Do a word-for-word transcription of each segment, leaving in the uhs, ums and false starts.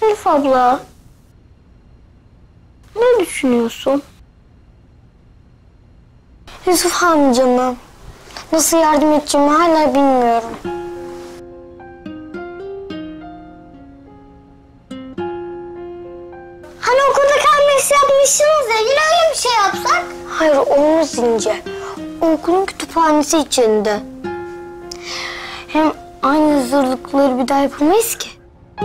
Elif abla, ne düşünüyorsun? Yusuf amcama nasıl yardım edeceğimi hala bilmiyorum. Hani okulda kalmış yapmışsınız ya, yine öyle bir şey yapsak? Hayır, olmaz İnce. O okulun kütüphanesi içinde. Hem aynı hazırlıkları bir daha yapamayız ki.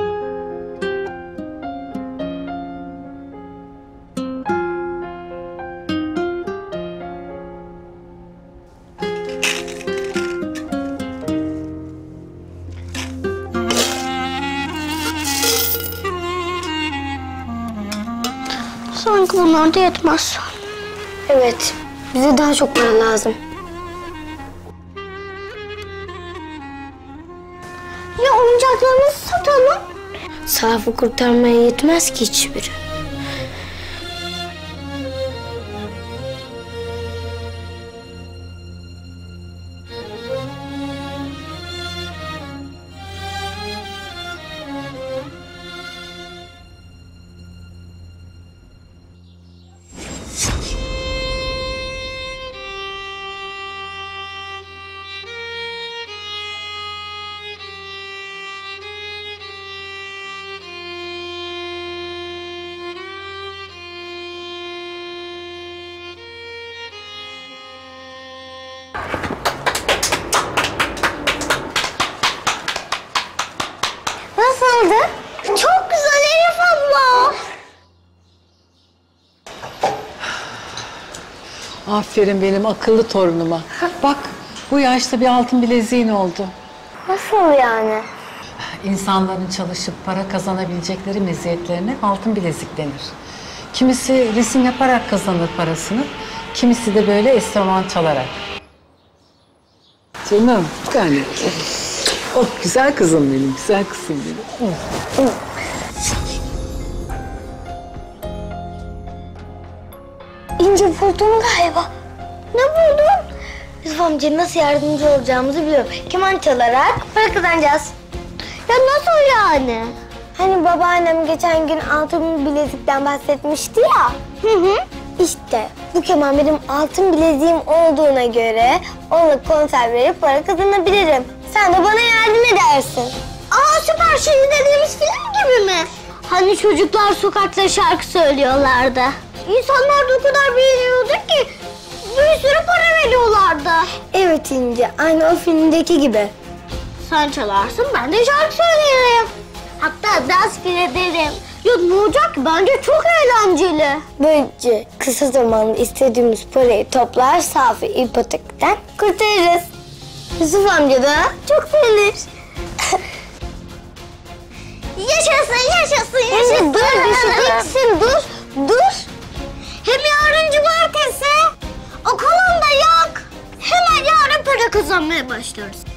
Sanki bunlar da yetmez. Evet, bize daha çok para lazım. Ya oyuncaklarımızı satalım? Safı kurtarmaya yetmez ki hiçbiri. Nasıldı? Çok güzel Elif abla. Aferin benim akıllı torunuma. Bak, bu yaşta bir altın bileziğin oldu. Nasıl yani? İnsanların çalışıp para kazanabilecekleri meziyetlerine altın bilezik denir. Kimisi resim yaparak kazanır parasını, kimisi de böyle enstrüman çalarak. Canım, bir tane. Oh, güzel kızım benim, güzel kızım benim. Oh. İnce buldum galiba. Ne buldun? Yusuf amca nasıl yardımcı olacağımızı biliyorum. Keman çalarak para kazanacağız. Ya nasıl yani? Hani babaannem geçen gün altın bilezikten bahsetmişti ya. Hı hı. İşte bu keman benim altın bileziğim olduğuna göre onunla konser verip para kazanabilirim. Sen de bana yardım edersin. Aa, süper, şimdi dediğimiz film gibi mi? Hani çocuklar sokakta şarkı söylüyorlardı. İnsanlar da o kadar beğeniyordu ki bir sürü para veriyorlardı. Evet İnce, aynı o filmdeki gibi. Sen çalarsın, ben de şarkı söylerim. Hatta dans bile ederim. Ya ne olacak ki? Bence çok eğlenceli. Böylece kısa zamanda istediğimiz parayı toplar, Safi ipotekten kurtarırız. Yusuf amca da çok sevinir. Yaşasın, yaşasın, yaşasın. Dur, düşeceksin, dur, dur. Hem yarın cumartesi, okulun da yok. Hemen yarın para kazanmaya başlıyoruz.